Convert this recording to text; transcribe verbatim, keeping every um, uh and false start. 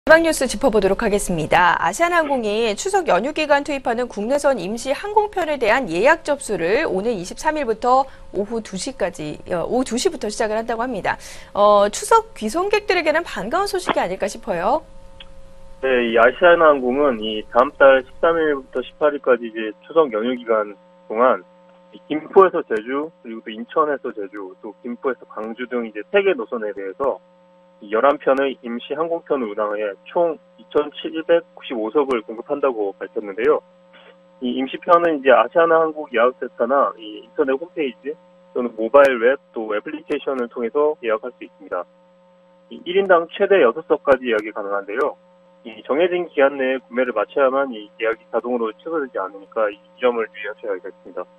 마지막 뉴스 짚어보도록 하겠습니다. 아시아나항공이 추석 연휴 기간 투입하는 국내선 임시 항공편에 대한 예약 접수를 오늘 이십삼일부터 오후 두 시까지, 오후 두 시부터 시작을 한다고 합니다. 어, 추석 귀송객들에게는 반가운 소식이 아닐까 싶어요. 네, 이 아시아나항공은 이 다음 달 십삼일부터 십팔일까지 이제 추석 연휴 기간 동안 김포에서 제주, 그리고 또 인천에서 제주, 또 김포에서 광주 등 이제 세 개 노선에 대해서 열한 편의 임시 항공편을 운항해 총 이천칠백구십오석을 공급한다고 밝혔는데요. 이 임시편은 이제 아시아나항공 예약센터나 이 인터넷 홈페이지 또는 모바일 웹 또 애플리케이션을 통해서 예약할 수 있습니다. 이 일 인당 최대 여섯 석까지 예약이 가능한데요. 이 정해진 기간 내에 구매를 마쳐야만 이 예약이 자동으로 취소되지 않으니까 이 점을 유의하셔야겠습니다.